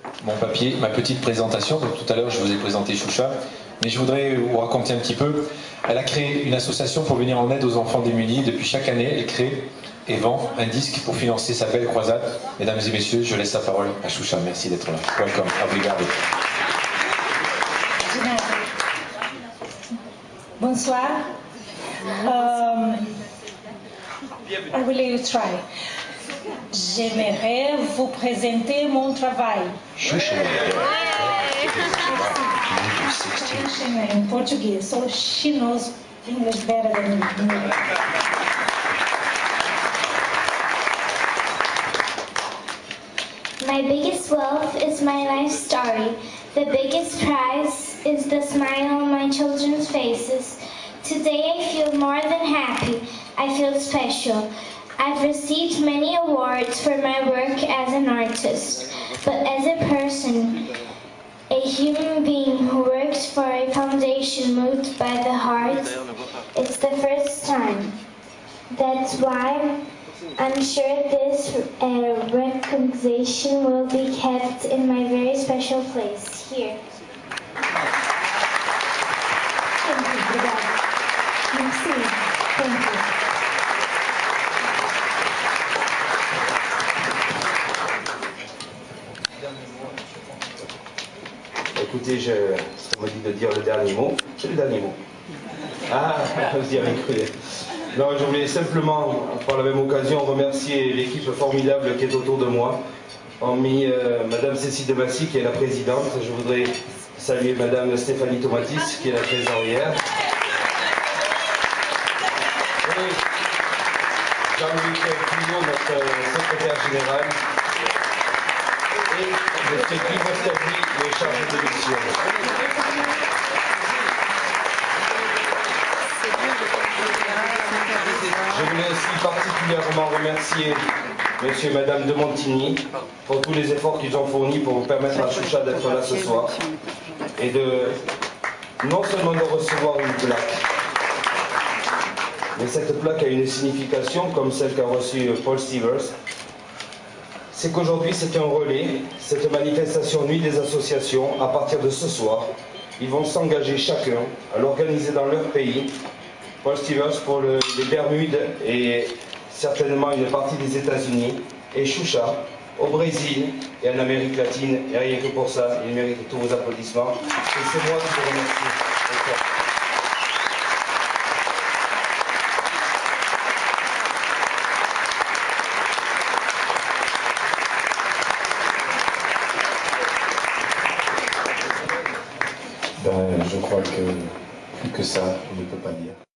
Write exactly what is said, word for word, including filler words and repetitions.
mon papier, ma petite présentation. Donc, tout à l'heure, je vous ai présenté Choucha, mais je voudrais vous raconter un petit peu. Elle a créé une association pour venir en aide aux enfants démunis. Depuis chaque année, elle crée et vend un disque pour financer sa belle croisade. Mesdames et messieurs, je laisse la parole à Choucha. Merci d'être là. Welcome. Obrigado. Bonsoir. Um, I will try. J'aimerais vous présenter mon travail. In Portuguese, so she knows English better than me. My biggest wealth is my life story. The biggest prize is the smile on my children's faces. Today I feel more than happy. I feel special. I've received many awards for my work as an artist, but as a person, a human being who works for a foundation moved by the heart, it's the first time. That's why I'm sure this uh, recognition will be kept in my very special place, here. Thank you. Merci. Thank you. Écoutez, je, on m'a dit de dire le dernier mot. C'est le dernier mot. Ah, vous y avez cru. Non, je voulais simplement, par la même occasion, remercier l'équipe formidable qui est autour de moi. Hormis euh, Madame Cécile de Massy, qui est la présidente. Je voudrais saluer Madame Stéphanie Tomatis, qui est la trésorière. Et Jean-Louis Pillot, notre secrétaire général. Et M. Guy Moscadri, le chargé de mission. Je voulais aussi particulièrement remercier M. et Madame de Montigny pour tous les efforts qu'ils ont fournis pour vous permettre à Choucha d'être là ce soir et de non seulement de recevoir une plaque, mais cette plaque a une signification comme celle qu'a reçue Paul Stevers. C'est qu'aujourd'hui c'est un relais, cette manifestation Nuit des associations, à partir de ce soir, ils vont s'engager chacun à l'organiser dans leur pays. Paul Stevens pour le, les Bermudes et certainement une partie des États-Unis, et Choucha au Brésil et en Amérique latine, et rien que pour ça, il mérite tous vos applaudissements. Et c'est moi qui vous remercie. Ben, je crois que plus que ça, on ne peut pas dire.